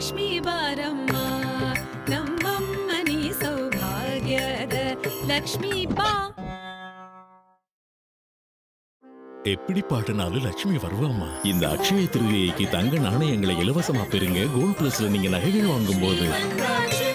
ಲಕ್ಷ್ಮೀ ಬಾರಮ್ಮ ನಮ್ಮಮ್ಮನಿ ಸೌಭಾಗ್ಯದ லக்ஷ்மி பா. எப்படி பாடினாலும் லட்சுமி வருவாமா. இந்த அக்ஷய திருதியைக்கு தங்க நாணயங்களை இலவசமா பெறுங்க. கோல்ட் பிளஸ்ல நீங்க நகைகள் வாங்கும் போது